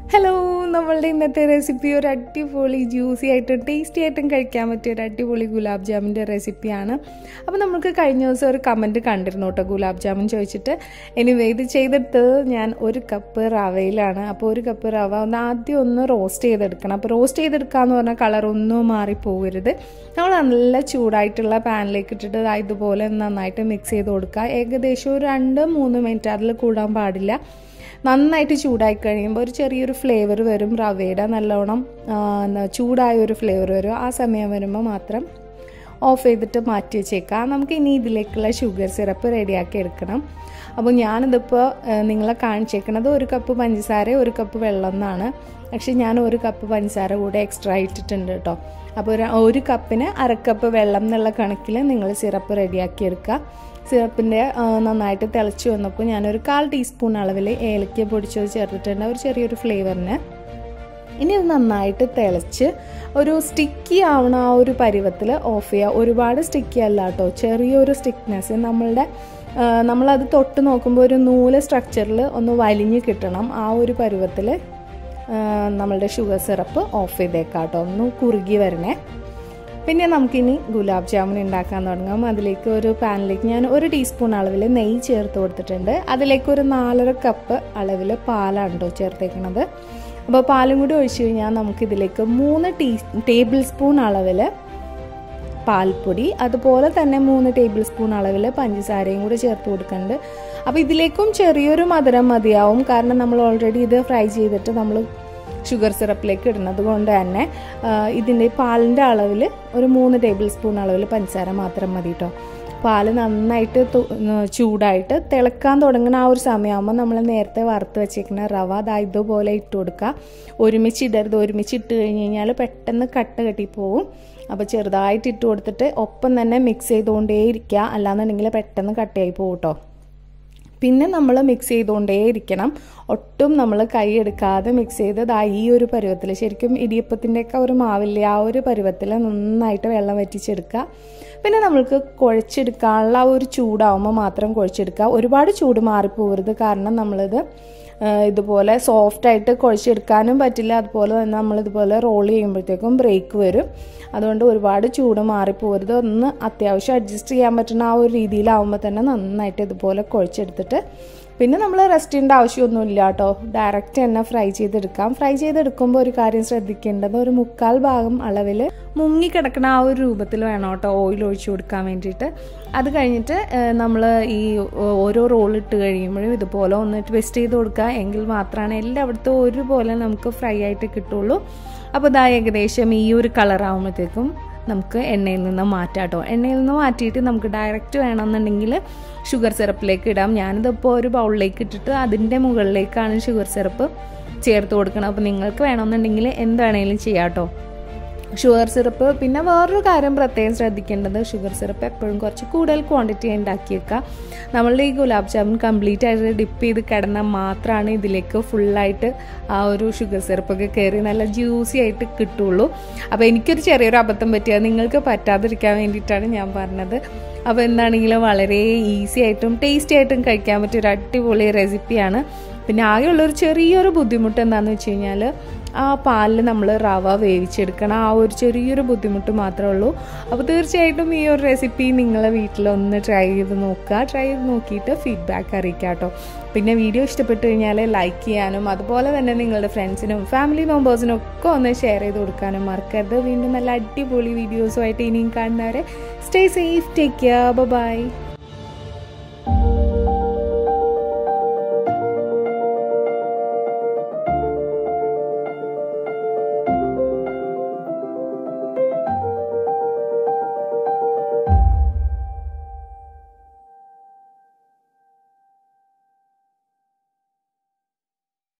Hello, നമ്മളുടെ ഇന്നത്തെ recipe ഒരു അടിപൊളി ജ്യൂസി ആയിട്ടും ടേസ്റ്റി ആയിട്ടും കഴിക്കാൻ പറ്റിയ ഒരു അടിപൊളി ഗുലാബ് ജാമിൻ്റെ റെസിപ്പിയാണ്. അപ്പോൾ നമുക്ക് കഴിഞ്ഞ ദിവസം ഒരു കമൻറ്റ് കണ്ടിരുന്നു കേട്ടോ, ഗുലാബ് ജാമുൻ ചോദിച്ചിട്ട്. എനിവേ ഇത് ചെയ്തെടുത്തത് ഞാൻ 1 കപ്പ് റവയിലാണ്. അപ്പോൾ 1 കപ്പ് റവ ആദ്യം ഒന്ന് റോസ്റ്റ് ചെയ്തെടുക്കണം. അപ്പോൾ റോസ്റ്റ് ചെയ്തെടുക്കാമെന്ന് പറഞ്ഞാൽ കളറൊന്നും മാറിപ്പോകരുത്. നമ്മൾ നല്ല ചൂടായിട്ടുള്ള പാനിലേക്ക് ഇട്ടിട്ട് ഇതുപോലെ നന്നായിട്ട് മിക്സ് ചെയ്ത് കൊടുക്കുക. ഏകദേശം ഒരു 2-3 മിനിറ്റ് അതിൽ കൂടാൻ പാടില്ല. നന്നായിട്ട് ചൂടായി കഴിയുമ്പോൾ ഒരു ചെറിയൊരു ഫ്ലേവർ വരും, റവയുടെ നല്ലോണം ചൂടായ ഒരു ഫ്ലേവർ വരും. ആ സമയം വരുമ്പോൾ മാത്രം ഓഫ് ചെയ്തിട്ട് മാറ്റി വെച്ചേക്കാം. നമുക്ക് ഇനി ഇതിലേക്കുള്ള ഷുഗർ സിറപ്പ് റെഡിയാക്കി എടുക്കണം. അപ്പോൾ ഞാനിതിപ്പോൾ നിങ്ങളെ കാണിച്ചേക്കുന്നത് 1 കപ്പ് പഞ്ചസാര 1 കപ്പ് വെള്ളം എന്നാണ്. പക്ഷേ ഞാൻ 1 കപ്പ് പഞ്ചസാര കൂടെ എക്സ്ട്രാ ഇട്ടിട്ടുണ്ട് കേട്ടോ. അപ്പോൾ 1 കപ്പിന് 1/2 കപ്പ് വെള്ളം എന്നുള്ള കണക്കിൽ നിങ്ങൾ സിറപ്പ് റെഡിയാക്കി എടുക്കുക. സിറപ്പിൻ്റെ നന്നായിട്ട് തിളച്ച് വന്നപ്പോൾ ഞാനൊരു 1/4 ടീസ്പൂൺ അളവിൽ ഏലക്ക പൊടിച്ചത് ചേർത്തിട്ടുണ്ട്, ഒരു ചെറിയൊരു ഫ്ലേവറിന്. ഇനി ഇത് നന്നായിട്ട് തിളച്ച് ഒരു സ്റ്റിക്കി ആവണ ആ ഒരു പരുവത്തിൽ ഓഫ് ചെയ്യുക. ഒരുപാട് സ്റ്റിക്കി അല്ല കേട്ടോ, ചെറിയൊരു സ്റ്റിക്നെസ്. നമ്മളത് തൊട്ട് നോക്കുമ്പോൾ ഒരു നൂല് സ്ട്രക്ചറിൽ ഒന്ന് വലിഞ്ഞ് കിട്ടണം. ആ ഒരു പരുവത്തിൽ നമ്മളുടെ ഷുഗർ സിറപ്പ് ഓഫ് ചെയ്തേക്കാം കേട്ടോ, ഒന്ന് കുറുകി വരണേ. പിന്നെ നമുക്കിനി ഗുലാബ് ജാമുൻ ഉണ്ടാക്കാൻ തുടങ്ങാം. അതിലേക്ക് ഒരു പാനിലേക്ക് ഞാൻ 1 ടീസ്പൂൺ അളവിൽ നെയ്യ് ചേർത്ത് കൊടുത്തിട്ടുണ്ട്. അതിലേക്ക് ഒരു 4.5 കപ്പ് അളവിൽ പാലാണ് കേട്ടോ ചേർത്തേക്കുന്നത്. അപ്പോൾ പാലും കൂടി ഒഴിച്ച് കഴിഞ്ഞാൽ നമുക്കിതിലേക്ക് 3 ടേബിൾ സ്പൂൺ അളവിൽ പാൽപ്പൊടി, അതുപോലെ തന്നെ 3 ടേബിൾ സ്പൂൺ അളവിൽ പഞ്ചസാരയും കൂടി ചേർത്ത് കൊടുക്കുന്നുണ്ട്. അപ്പോൾ ഇതിലേക്കും ചെറിയൊരു മധുരം മതിയാവും, കാരണം നമ്മൾ ഓൾറെഡി ഇത് ഫ്രൈ ചെയ്തിട്ട് നമ്മൾ ഷുഗർ സിറപ്പിലേക്ക് ഇടുന്നത് കൊണ്ട് തന്നെ ഇതിൻ്റെ പാലിൻ്റെ അളവിൽ ഒരു 3 ടേബിൾ സ്പൂൺ അളവിൽ പഞ്ചസാര മാത്രം മതി കേട്ടോ. പാല് നന്നായിട്ട് ചൂടായിട്ട് തിളക്കാൻ തുടങ്ങുന്ന ആ ഒരു സമയമാകുമ്പോൾ നമ്മൾ നേരത്തെ വറുത്ത് വെച്ചേക്കുന്ന റവ ഇതുപോലെ ഇട്ട് കൊടുക്കുക. ഒരുമിച്ച് ഇടരുത്, ഒരുമിച്ച് ഇട്ട് കഴിഞ്ഞ് കഴിഞ്ഞാൽ പെട്ടെന്ന് കെട്ടിപ്പോവും. അപ്പോൾ ചെറുതായിട്ട് ഇട്ട് കൊടുത്തിട്ട് ഒപ്പം തന്നെ മിക്സ് ചെയ്തുകൊണ്ടേ ഇരിക്കുക, അല്ലാന്നുണ്ടെങ്കിൽ പെട്ടെന്ന് കട്ടയായി പോകും കേട്ടോ. പിന്നെ നമ്മൾ മിക്സ് ചെയ്തുകൊണ്ടേ ഇരിക്കണം, ഒട്ടും നമ്മൾ കൈ എടുക്കാതെ മിക്സ് ചെയ്ത് ഈ ഒരു പരുവത്തിൽ, ശരിക്കും ഇടിയപ്പത്തിൻ്റെയൊക്കെ ഒരു മാവില്ലേ ആ ഒരു പരുവത്തിൽ നന്നായിട്ട് വെള്ളം വറ്റിച്ചെടുക്കുക. പിന്നെ നമ്മൾക്ക് കുഴച്ചെടുക്കാനുള്ള ആ ഒരു ചൂടാവുമ്പോൾ മാത്രം കുഴച്ചെടുക്കുക. ഒരുപാട് ചൂട് മാറിപ്പോകരുത്, കാരണം നമ്മളിത് ഇതുപോലെ സോഫ്റ്റായിട്ട് കുഴച്ചെടുക്കാനും പറ്റില്ല. അതുപോലെ തന്നെ നമ്മളിതുപോലെ റോൾ ചെയ്യുമ്പോഴത്തേക്കും ബ്രേക്ക് വരും. അതുകൊണ്ട് ഒരുപാട് ചൂട് മാറിപ്പോകരുത്, ഒന്ന് അത്യാവശ്യം അഡ്ജസ്റ്റ് ചെയ്യാൻ പറ്റുന്ന ആ ഒരു രീതിയിലാവുമ്പോൾ തന്നെ നന്നായിട്ട് ഇതുപോലെ കുഴച്ചെടുത്തിട്ട് പിന്നെ നമ്മൾ റെസ്റ്റ് ചെയ്യേണ്ട ആവശ്യമൊന്നുമില്ല കേട്ടോ, ഡയറക്റ്റ് തന്നെ ഫ്രൈ ചെയ്തെടുക്കാം. ഫ്രൈ ചെയ്തെടുക്കുമ്പോൾ ഒരു കാര്യം ശ്രദ്ധിക്കേണ്ടത്, ഒരു 1/4 ഭാഗം അളവിൽ മുങ്ങിക്കിടക്കുന്ന ആ ഒരു രൂപത്തിൽ വേണം കേട്ടോ ഓയിൽ ഒഴിച്ചു കൊടുക്കാൻ വേണ്ടിയിട്ട്. അത് കഴിഞ്ഞിട്ട് നമ്മൾ ഈ ഓരോ റോൾ ഇട്ട് കഴിയുമ്പോഴും ഇതുപോലെ ഒന്ന് ട്വിസ്റ്റ് ചെയ്ത് കൊടുക്കുക, എങ്കിൽ മാത്രമാണ് എല്ലായിടത്തും ഒരുപോലെ നമുക്ക് ഫ്രൈ ആയിട്ട് കിട്ടുള്ളൂ. അപ്പോൾ ഏകദേശം ഈ ഒരു കളറാകുമ്പോഴത്തേക്കും നമുക്ക് എണ്ണയിൽ നിന്ന് മാറ്റാം കേട്ടോ. എണ്ണയിൽ നിന്ന് മാറ്റിയിട്ട് നമുക്ക് ഡയറക്റ്റ് വേണമെന്നുണ്ടെങ്കിൽ ഷുഗർ സിറപ്പിലേക്ക് ഇടാം. ഞാനിതിപ്പോൾ ഒരു ബൗളിലേക്ക് ഇട്ടിട്ട് അതിൻ്റെ മുകളിലേക്കാണ് ഷുഗർ സിറപ്പ് ചേർത്ത് കൊടുക്കണം. അപ്പോൾ നിങ്ങൾക്ക് വേണമെന്നുണ്ടെങ്കിൽ എന്ത് വേണമെങ്കിലും ചെയ്യാം കേട്ടോ ഷുഗർ സിറപ്പ്. പിന്നെ വേറൊരു കാര്യം പ്രത്യേകം ശ്രദ്ധിക്കേണ്ടത്, ഷുഗർ സിറപ്പ് എപ്പോഴും കുറച്ച് കൂടുതൽ ക്വാണ്ടിറ്റി ഉണ്ടാക്കി വെക്കുക. നമ്മളുടെ ഈ ഗുലാബ് ജാമുൻ കംപ്ലീറ്റ് ആയിട്ട് ഡിപ്പ് ചെയ്ത് കിടന്നാൽ മാത്രമാണ് ഇതിലേക്ക് ഫുള്ളായിട്ട് ആ ഒരു ഷുഗർ സിറപ്പൊക്കെ കയറി നല്ല ജ്യൂസി ആയിട്ട് കിട്ടുള്ളൂ. അപ്പോൾ എനിക്കൊരു ചെറിയൊരു അബദ്ധം പറ്റിയത് നിങ്ങൾക്ക് പറ്റാതിരിക്കാൻ വേണ്ടിയിട്ടാണ് ഞാൻ പറഞ്ഞത്. അപ്പോൾ എന്താണെങ്കിലും വളരെ ഈസി ആയിട്ടും ടേസ്റ്റി ആയിട്ടും കഴിക്കാൻ പറ്റിയ ഒരു അടിപൊളി റെസിപ്പിയാണ്. പിന്നെ ആകെയുള്ളൊരു ചെറിയൊരു ബുദ്ധിമുട്ട് എന്താണെന്ന് വെച്ച് കഴിഞ്ഞാൽ, ആ പാലിൽ നമ്മൾ റവ വേവിച്ചെടുക്കണം, ആ ഒരു ചെറിയൊരു ബുദ്ധിമുട്ട് മാത്രമേ ഉള്ളൂ. അപ്പോൾ തീർച്ചയായിട്ടും ഈ ഒരു റെസിപ്പി നിങ്ങളെ വീട്ടിലൊന്ന് ട്രൈ ചെയ്ത് നോക്കുക. ട്രൈ ചെയ്ത് നോക്കിയിട്ട് ഫീഡ്ബാക്ക് അറിയിക്കുക കേട്ടോ. പിന്നെ വീഡിയോ ഇഷ്ടപ്പെട്ട് കഴിഞ്ഞാൽ ലൈക്ക് ചെയ്യാനും അതുപോലെ തന്നെ നിങ്ങളുടെ ഫ്രണ്ട്സിനും ഫാമിലി മെമ്പേഴ്സിനും ഒക്കെ ഒന്ന് ഷെയർ ചെയ്ത് കൊടുക്കാനും മറക്കരുത്. വീണ്ടും നല്ല അടിപൊളി വീഡിയോസുമായിട്ട് ഇനിയും കാണുന്നവരെ stay safe, take care, by.